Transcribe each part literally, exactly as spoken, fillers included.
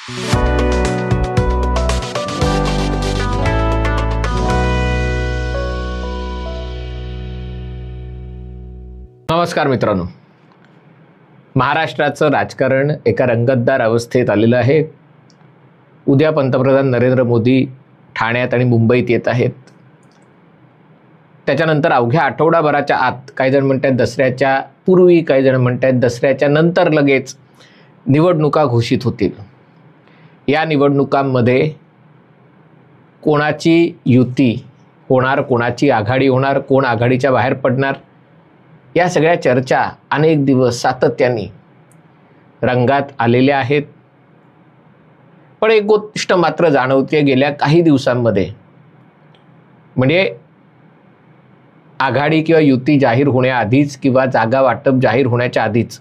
नमस्कार मित्रांनो, महाराष्ट्राचं राजकारण एका रंगतदार अवस्थेत आलेलं आहे। उद्या पंतप्रधान नरेंद्र मोदी ठाण्यात आणि मुंबईत येत आहेत। त्याच्यानंतर अवघ्या आठवडाभराच्या आत, काही जण म्हणतात दसऱ्याच्या पूर्वी, काही जण म्हणतात दसऱ्याच्या नंतर लगेच निवडणुका घोषित होतील। या निवडणुकांमध्ये कोणाची युती होणार, कोणाची आघाडी होणार, कोण आघाडीच्या बाहेर पडणार, या सगळ्या चर्चा अनेक दिवस सातत्याने रंगात आलेल्या आहेत। पण एक गोष्ट मात्र जाणवते गेल्या काही दिवसांमध्ये, म्हणजे आघाडी किंवा युती जाहीर होण्याआधीच किंवा जागा वाटप जाहीर होण्याच्या आधीच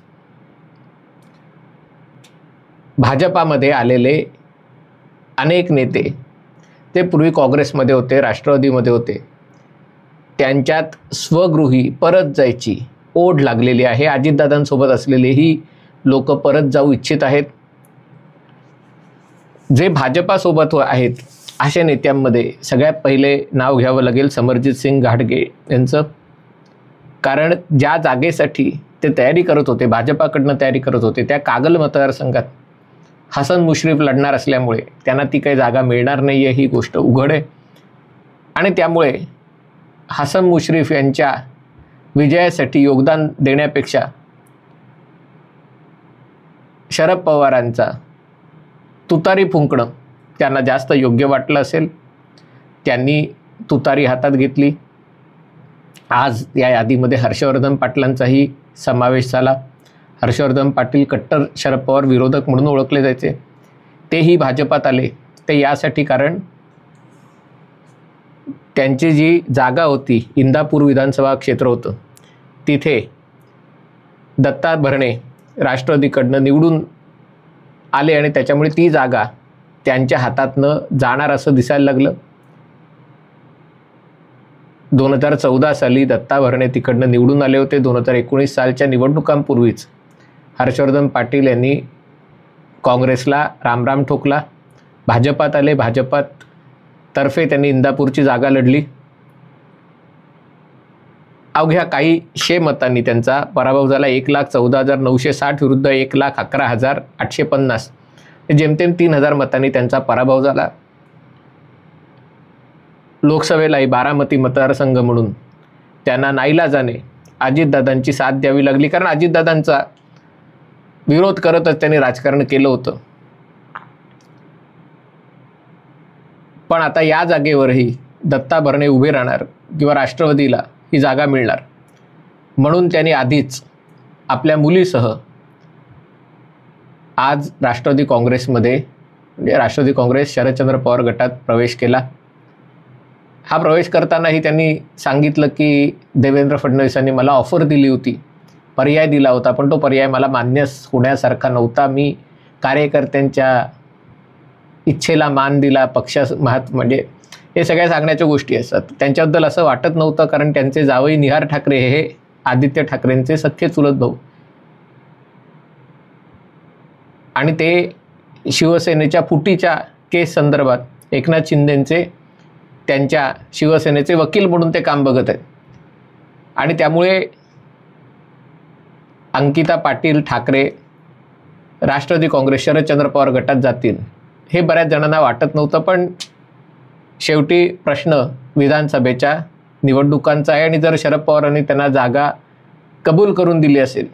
भाजपामध्ये आलेले अनेक नेते, ते पूर्वी काँग्रेसमध्ये होते, राष्ट्रवादीमध्ये होते, त्यांच्यात स्वगृही परत जायची ओढ लागलेली आहे। अजितदादांसोबत असलेलेही लोक परत जाऊ इच्छित आहेत। जे भाजपासोबत आहेत अशा नेत्यांमध्ये सगळ्यात पहिले नाव घ्यावं लागेल समरजित सिंग घाटगे यांचं। कारण ज्या जागेसाठी ते तयारी करत होते, भाजपाकडनं तयारी करत होते, त्या कागल मतदारसंघात हसन मुश्रीफ लढणार असल्यामुळे त्यांना ती काही जागा मिळणार नाही आहे, ही गोष्ट उघड आहे। आणि त्यामुळे हसन मुश्रीफ यांच्या विजयासाठी योगदान देण्यापेक्षा शरद पवारांचा तुतारी फुंकणं त्यांना जास्त योग्य वाटलं असेल। त्यांनी तुतारी हातात घेतली। आज या यादीमध्ये हर्षवर्धन पाटलांचाही समावेश झाला। हर्षवर्धन पाटील कट्टर शरद पवार विरोधक म्हणून ओळखले जायचे, तेही भाजपात आले। ते यासाठी कारण त्यांची जी जागा होती, इंदापूर विधानसभा क्षेत्र होतं, तिथे दत्ता भरणे राष्ट्रवादीकडनं निवडून आले आणि त्याच्यामुळे ती जागा त्यांच्या हातातनं जाणार असं दिसायला लागलं। दोन हजार चौदा साली दत्ता भरणे तिकडनं निवडून आले होते। दोन हजार एकोणीस सालच्या निवडणुकांपूर्वीच हर्षवर्धन पाटील यांनी काँग्रेसला रामराम ठोकला, भाजपात आले। भाजपात तर्फे त्यांनी इंदापूरची जागा लढली। अवघ्या काही शे मतांनी त्यांचा पराभव झाला। एक लाख चौदा हजार नऊशे साठ विरुद्ध एक लाख अकरा हजार आठशे पन्नास, जेमतेम तीन हजार मतांनी त्यांचा पराभव झाला। लोकसभेलाही बारामती मतदारसंघ म्हणून त्यांना नाईलाजाने अजितदादांची साथ द्यावी लागली, कारण अजितदादांचा विरोध करतच त्यांनी राजकारण केलं होतं। पण आता या जागेवरही दत्ता भरणे उभे राहणार किंवा राष्ट्रवादीला ही जागा मिळणार, म्हणून त्यांनी आधीच आपल्या मुलीसह आज राष्ट्रवादी काँग्रेसमध्ये, म्हणजे राष्ट्रवादी काँग्रेस शरदचंद्र पवार गटात प्रवेश केला। हा प्रवेश करतानाही त्यांनी सांगितलं की देवेंद्र फडणवीसांनी मला ऑफर दिली होती, पर्याय दिला होता, पण तो पर्याय मला मान्य होण्यासारखा नव्हता। मी कार्यकर्त्यांच्या इच्छेला मान दिला, पक्षा महत् म्हणजे हे सगळ्या सांगण्याच्या गोष्टी असतात। त्यांच्याबद्दल असं वाटत नव्हतं, कारण त्यांचे जावई निहार ठाकरे हे आदित्य ठाकरेंचे सख्खे चुलत भाऊ, आणि ते शिवसेनेच्या फुटीच्या केस संदर्भात एकनाथ शिंदेंचे त्यांच्या शिवसेनेचे वकील म्हणून ते काम बघत आहेत। आणि त्यामुळे अंकिता पाटील ठाकरे राष्ट्रवादी काँग्रेस शरदचंद्र पवार गटात जातील हे बऱ्याच जणांना वाटत नव्हतं। पण शेवटी प्रश्न विधानसभेच्या निवडणुकांचा आहे, आणि जर शरद पवारांनी त्यांना जागा कबूल करून दिली असेल,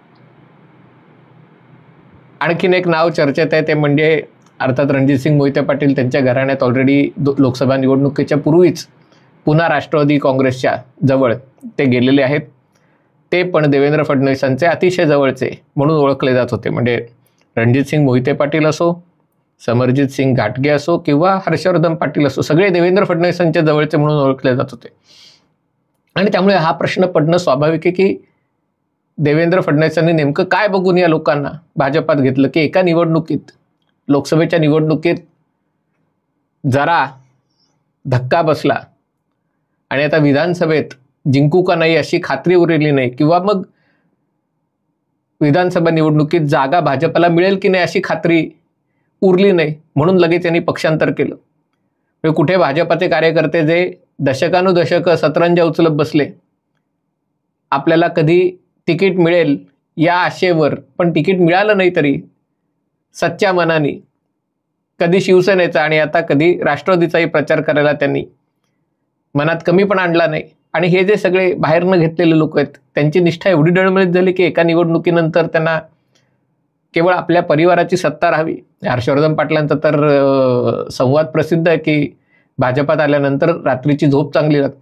आणखीन एक नाव चर्चेत आहे, ते म्हणजे अर्थात रणजितसिंग मोहिते पाटील। त्यांच्या घराण्यात ऑलरेडी लोकसभा निवडणुकीच्या पूर्वीच पुन्हा राष्ट्रवादी काँग्रेसच्या जवळ ते गेलेले आहेत। ते पण देवेंद्र फडणवीसांचे अतिशय जवळचे म्हणून ओळखले जात होते। म्हणजे रणजितसिंग मोहिते पाटील असो, समरजित सिंग घाटगे असो किंवा हर्षवर्धन पाटील असो, सगळे देवेंद्र फडणवीसांच्या जवळचे म्हणून ओळखले जात होते। आणि त्यामुळे हा प्रश्न पडणं स्वाभाविक आहे की देवेंद्र फडणवीसांनी नेमकं काय बघून या लोकांना भाजपात घेतलं, की एका निवडणुकीत, लोकसभेच्या निवडणुकीत जरा धक्का बसला आणि आता विधानसभेत जिंकू का नाही अशी खात्री उरलेली नाही, किंवा मग विधानसभा निवडणुकीत जागा भाजपला मिळेल की नाही अशी खात्री उरली नाही, म्हणून लगेच यांनी पक्षांतर केलं. म्हणजे कुठे भाजपाचे कार्यकर्ते जे दशकानुदशकं सतरंजा उचलत बसले, आपल्याला कधी तिकीट मिळेल या आशेवर, पण तिकीट मिळालं नाही तरी सच्च्या मनाने कधी शिवसेनेचा आणि आता कधी राष्ट्रवादीचाही प्रचार करायला त्यांनी मनात कमी पण आणला नाही. आणि हे जे सगळे बाहेरनं घेतलेले लोक आहेत, त्यांची निष्ठा एवढी डळमळीत झाली की एका निवडणुकीनंतर त्यांना केवळ आपल्या परिवाराची सत्ता राहावी. हर्षवर्धन पाटलांचा तर संवाद प्रसिद्ध आहे की भाजपात आल्यानंतर रात्रीची झोप चांगली लागते.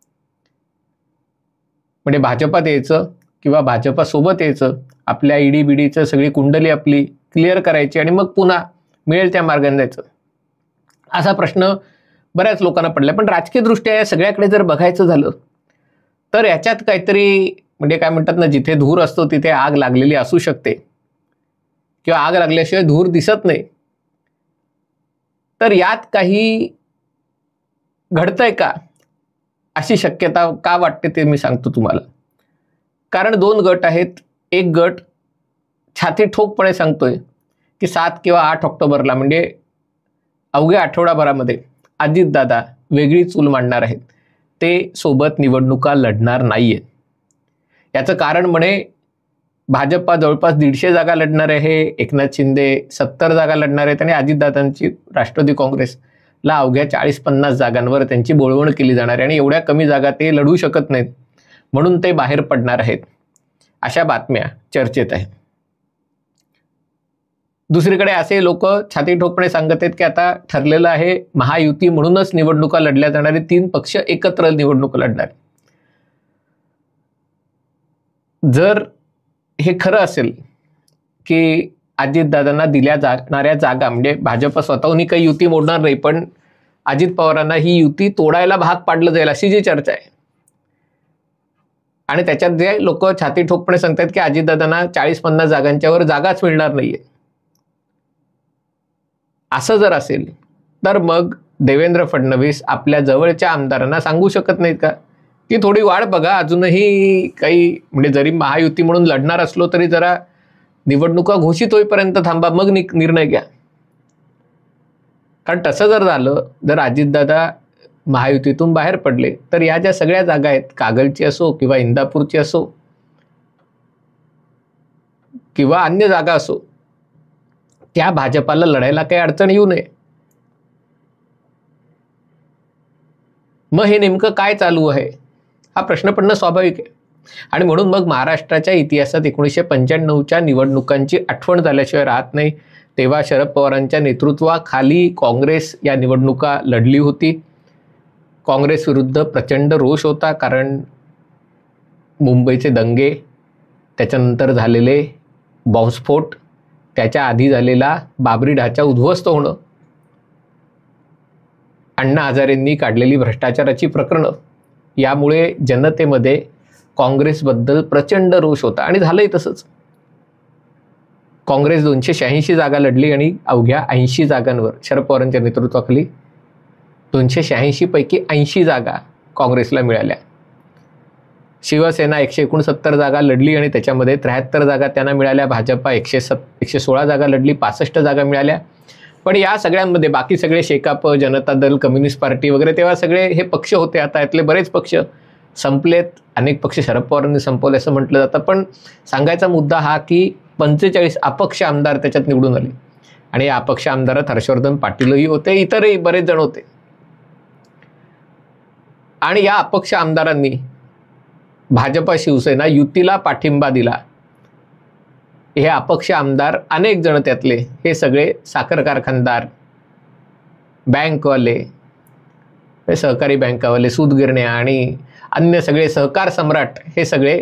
म्हणजे भाजपात यायचं किंवा भाजपासोबत यायचं, आपल्या ईडी बीडीचं सगळी कुंडली आपली क्लिअर करायची आणि मग पुन्हा मिळेल त्या मार्गाने जायचं, असा प्रश्न बऱ्याच लोकांना पडला. पण राजकीय दृष्ट्या या सगळ्याकडे जर बघायचं झालं तर याच्यात काहीतरी म्हणजे काय म्हणतात ना, जिथे धूर असतो तिथे आग लागलेली असू शकते किंवा आग लागल्याशिवाय धूर दिसत नाही. तर यात काही घडतंय का अशी शक्यता का वाटते ते मी सांगतो तुम्हाला. कारण दोन गट आहेत. एक गट छाती ठोकपणे सांगतोय की सात किंवा आठ ऑक्टोबरला म्हणजे अवघ्या आठवडाभरामध्ये अजितदादा वेगळी चूल मांडणार आहेत. ते सोबत निवडणुका लढणार नाहीये. याचं कारण म्हणे भाजपा जवळपास दीडशे जागा लढणार आहे, एकनाथ शिंदे सत्तर जागा लढणार आहेत आणि अजितदादांची राष्ट्रवादी काँग्रेसला अवघ्या चाळीस पन्नास जागांवर त्यांची बोळवण केली जाणार आहे आणि एवढ्या कमी जागा ते लढू शकत नाहीत, म्हणून ते बाहेर पडणार आहेत, अशा बातम्या चर्चेत आहेत. दुसरीकडे असे लोक छाती ठोकपणे सांगत आहेत की आता ठरलेलं आहे महायुती म्हणूनच निवडणुका लढल्या जाणारे तीन पक्ष एकत्र निवडणुका लढणार. जर हे खरं असेल की अजितदादांना दिल्या जाणाऱ्या जागा म्हणजे भाजप स्वतःहून काही युती मोडणार नाही, पण अजित पवारांना ही युती तोडायला भाग पाडलं जाईल अशी जी चर्चा आहे, आणि त्याच्यात जे लोक छाती ठोकपणे सांगतात की अजितदादांना चाळीस पन्नास जागांच्यावर जागाच मिळणार नाहीये, असं जर असेल तर मग देवेंद्र फडणवीस आपल्या जवळच्या आमदारांना सांगू शकत नाहीत का की थोडी वाढ बघा, अजूनही काही म्हणजे जरी महायुती म्हणून लढणार असलो तरी जरा निवडणुका घोषित होईपर्यंत थांबा, मग निर्णय घ्या. कारण तसं जर झालं, जर अजितदादा महायुतीतून बाहेर पडले तर या ज्या सगळ्या जागा आहेत, कागलची असो किंवा इंदापूरची असो किंवा अन्य जागा असो, त्या भाजपाला लढायला काही अडचण येऊ नये. मग हे नेमकं काय चालू आहे हा प्रश्न पडणं स्वाभाविक आहे. आणि म्हणून मग महाराष्ट्राच्या इतिहासात एकोणीसशे पंच्याण्णवच्या निवडणुकांची आठवण झाल्याशिवाय राहत नाही. तेव्हा शरद पवारांच्या नेतृत्वाखाली काँग्रेस या निवडणुका लढली होती. काँग्रेस विरुद्ध प्रचंड रोष होता, कारण मुंबईचे दंगे, त्याच्यानंतर झालेले बॉम्बस्फोट, त्याच्या आधी झालेला बाबरी ढाचा उद्ध्वस्त होणं, अण्णा हजारेंनी काढलेली भ्रष्टाचाराची प्रकरणं, यामुळे जनतेमध्ये काँग्रेसबद्दल प्रचंड रोष होता आणि झालंही तसंच. काँग्रेस दोनशे शहाऐंशी जागा लढली आणि अवघ्या ऐंशी जागांवर शरद पवारांच्या नेतृत्वाखाली दोनशे शहाऐंशी पैकी ऐंशी जागा काँग्रेसला मिळाल्या. शिवसेना एकशे एकोणसत्तर जागा लढली आणि त्याच्यामध्ये त्र्याहत्तर जागा त्यांना मिळाल्या. भाजपा एकशे सत् एकशे सोळा जागा लढली, पासष्ट जागा मिळाल्या. पण या सगळ्यांमध्ये बाकी सगळे शेकाप, जनता दल, कम्युनिस्ट पार्टी वगैरे तेव्हा सगळे हे पक्ष होते. आता यातले बरेच पक्ष संपलेत, अनेक पक्ष शरद पवारांनी संपवले असं म्हटलं जातं. पण सांगायचा मुद्दा हा की पंचेचाळीस अपक्ष आमदार त्याच्यात निवडून आले आणि या अपक्ष आमदारात हर्षवर्धन पाटीलही होते, इतरही बरेच जण होते. आणि या अपक्ष आमदारांनी भाजपा शिवसेना युतीला पाठिंबा दिला. हे अपक्ष आमदार अनेक जण त्यातले हे सगळे साखर कारखानदार, बँकवाले, सहकारी बँकावाले, सूतगिरण्या आणि अन्य सगळे सहकार सम्राट, हे सगळे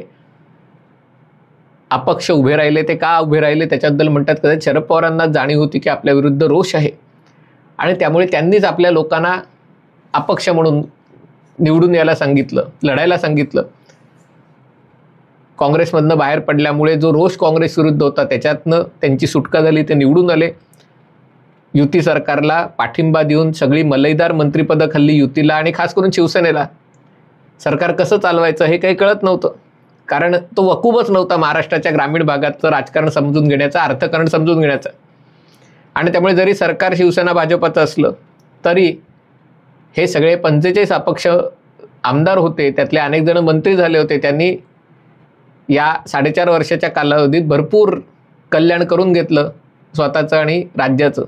अपक्ष उभे राहिले. ते का उभे राहिले त्याच्याबद्दल म्हणतात कदाचित शरद पवारांना जाणीव होती की आपल्या विरुद्ध रोष आहे आणि त्यामुळे त्यांनीच आपल्या लोकांना अपक्ष म्हणून निवडून यायला सांगितलं, लढायला सांगितलं. काँग्रेसमधनं बाहेर पडल्यामुळे जो रोष काँग्रेस विरुद्ध होता त्याच्यातनं त्यांची सुटका झाली, ते निवडून आले. युती सरकारला पाठिंबा देऊन सगळी मलईदार मंत्रिपदं खाल्ली युतीला आणि खास करून शिवसेनेला. सरकार कसं चालवायचं हे काही कळत नव्हतं, कारण तो वकूबच नव्हता महाराष्ट्राच्या ग्रामीण भागाचं राजकारण समजून घेण्याचा, अर्थकारण समजून घेण्याचा. आणि त्यामुळे जरी सरकार शिवसेना भाजपचं असलं तरी हे सगळे पंचेचाळीस अपक्ष आमदार होते, त्यातले अनेक जण मंत्री झाले होते. त्यांनी या साडेचार वर्षाच्या कालावधीत भरपूर कल्याण करून घेतलं स्वतःचं आणि राज्याचं.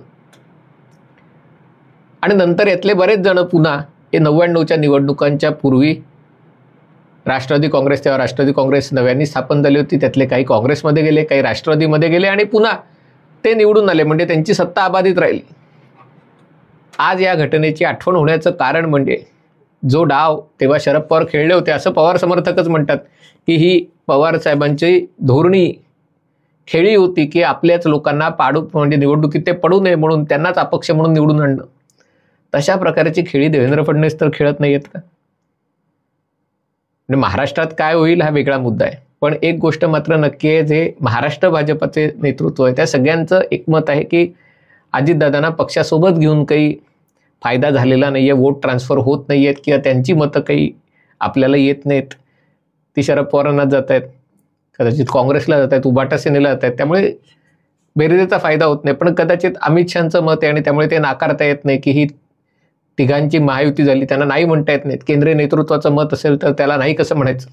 आणि नंतर यातले बरेच जण पुन्हा हे नव्याण्णवच्या निवडणुकांच्या पूर्वी राष्ट्रवादी काँग्रेस, तेव्हा राष्ट्रवादी काँग्रेस नव्याने स्थापन झाली होती, त्यातले काही काँग्रेसमध्ये गेले, काही राष्ट्रवादीमध्ये गेले आणि पुन्हा ते निवडून आले, म्हणजे त्यांची सत्ता अबाधित राहिली. आज या घटनेची आठवण होण्याचं कारण म्हणजे जो डाव तेव्हा शरद पवार खेळले होते, असं पवार समर्थकच म्हणतात की ही पवार साहेबांची धोरणी खेळी होती की आपल्याच लोकांना पाडू, म्हणजे निवडणुकीत ते पडू नये म्हणून त्यांनाच अपक्ष म्हणून निवडून आणणं. तशा प्रकारची खेळी देवेंद्र फडणवीस तर खेळत नाही आहेत का? म्हणजे महाराष्ट्रात काय होईल हा वेगळा मुद्दा आहे, पण एक गोष्ट मात्र नक्की आहे, जे महाराष्ट्र भाजपचे नेतृत्व आहे त्या सगळ्यांचं एकमत आहे की अजितदादांना पक्षासोबत घेऊन काही फायदा झालेला नाही आहे, वोट ट्रान्सफर होत नाही आहेत किंवा त्यांची मतं काही आपल्याला येत नाहीत, ती शरद पवारांनाच जात आहेत, कदाचित काँग्रेसला जात आहेत, उभाटा सेनेला जात आहेत. त्यामुळे बेरजेचा फायदा होत नाही. पण कदाचित अमित शहांचं मत आहे आणि त्यामुळे ते नाकारता येत नाही की ही तिघांची महायुती झाली, त्यांना नाही म्हणता येत नाहीत. केंद्रीय नेतृत्वाचं मत असेल तर त्याला नाही कसं म्हणायचं.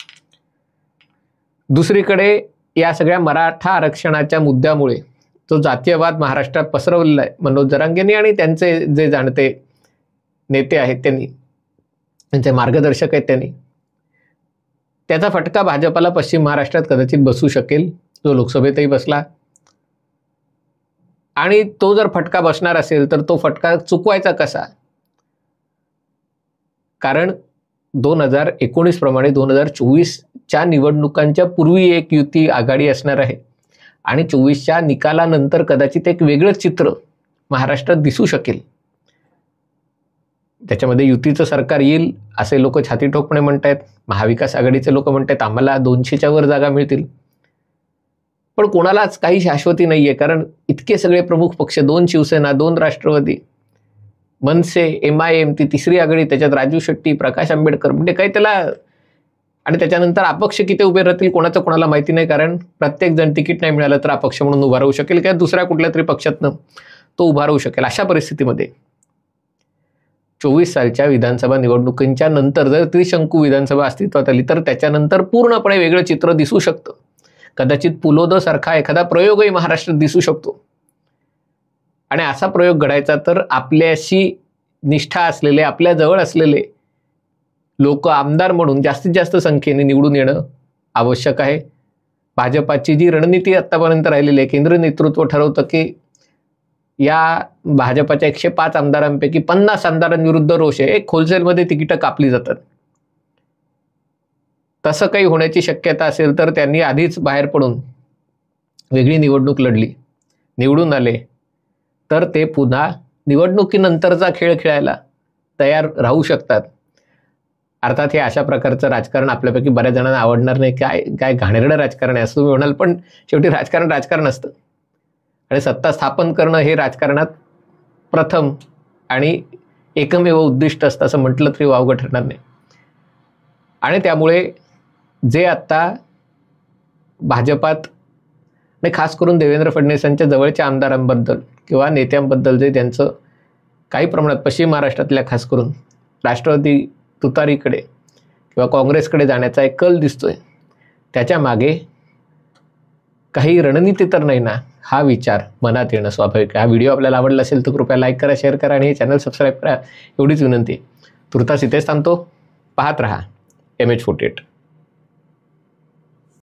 दुसरीकडे या सगळ्या मराठा आरक्षणाच्या मुद्द्यामुळे जो जातीयवाद महाराष्ट्रात पसरवलेला आहे मनोज जरांगेंनी आणि त्यांचे जे जाणते नेते आहेत त्यांनी, त्यांचे मार्गदर्शक आहेत त्यांनी, त्याचा फटका भाजपाला पश्चिम महाराष्ट्रात कदाचित बसू शकेल, जो लोकसभेतही बसला. आणि तो जर फटका बसणार असेल तर तो फटका चुकवायचा कसा? कारण दोन हजार एकोणीस प्रमाणे दोन हजार चोवीसच्या निवडणुकांच्या पूर्वी एक युती आघाडी असणार आहे आणि चोवीसच्या निकालानंतर कदाचित एक वेगळं चित्र महाराष्ट्रात दिसू शकेल. त्याच्यामध्ये युतीचं सरकार येईल असे लोक छातीठोकपणे म्हणतायत, महाविकास आघाडीचे लोक म्हणतायत आम्हाला दोनशेच्या वर जागा मिळतील. पण कोणालाच काही शाश्वती नाही आहे, कारण इतके सगळे प्रमुख पक्ष, दोन शिवसेना, दोन Rashtravadi, MNS, M I M, ती तिसरी आघाडी, त्याच्यात राजू शेट्टी, प्रकाश आंबेडकर, म्हणजे काही त्याला, आणि त्याच्यानंतर अपक्ष किती उभे राहतील कोणाचं कोणाला माहिती नाही, कारण प्रत्येक जण तिकीट नाही मिळालं तर अपक्ष म्हणून उभा राहू शकेल किंवा दुसऱ्या कुठल्या तरी पक्षातनं तो उभा राहू शकेल. अशा परिस्थितीमध्ये चोवीस सालच्या विधानसभा निवडणुकींच्या नंतर जर त्रिशंकू विधानसभा अस्तित्वात आली तर त्याच्यानंतर पूर्णपणे वेगळं चित्र दिसू शकतं. कदाचित पुलोद सारखा एखादा प्रयोगही महाराष्ट्रात दिसू शकतो. आणि असा प्रयोग घडायचा तर आपल्याशी निष्ठा असलेले, आपल्या जवळ असलेले लोक आमदार म्हणून जास्तीत जास्त संख्येने निवडून येणं आवश्यक आहे. भाजपाची जी रणनीती आत्तापर्यंत राहिलेली आहे, केंद्र नेतृत्व ठरवतं की या भाजपाच्या एकशे पाच आमदारांपैकी पन्नास आमदारांविरुद्ध रोष आहे, एक होलसेलमध्ये तिकीटं कापली जातात. तसं काही होण्याची शक्यता असेल तर त्यांनी आधीच बाहेर पडून वेगळी निवडणूक लढली, निवडून आले तर ते पुन्हा निवडणुकीनंतरचा खेळ खेळायला तयार राहू शकतात. अर्थात हे अशा प्रकारचं राजकारण आपल्यापैकी बऱ्याच जणांना आवडणार नाही, काय काय घाणेरडं राजकारण आहे असं तुम्ही म्हणाल, पण शेवटी राजकारण राजकारण असतं आणि सत्ता स्थापन करणं हे राजकारणात प्रथम आणि एकमेव उद्दिष्ट असतं असं म्हटलं तरी वावगं ठरणार नाही. आणि त्यामुळे जे आत्ता भाजपात, नाही खास करून देवेंद्र फडणवीसांच्या जवळच्या आमदारांबद्दल किंवा नेत्यांबद्दल जे त्यांचं काही प्रमाणात पश्चिम महाराष्ट्रातल्या खास करून राष्ट्रवादी तुतारीकडे किंवा काँग्रेसकडे जाण्याचा एक कल दिसतोय, त्याच्या मागे काही रणनीती तर नाही ना, हा विचार मनात येणं स्वाभाविक आहे. हा व्हिडिओ आपल्याला आवडला असेल तर कृपया लाईक करा, शेअर करा आणि हे चॅनल सबस्क्राईब करा, एवढीच विनंती. तुर्तास इथेच थांबतो. पाहत रहा एम एच फोर्टी एट.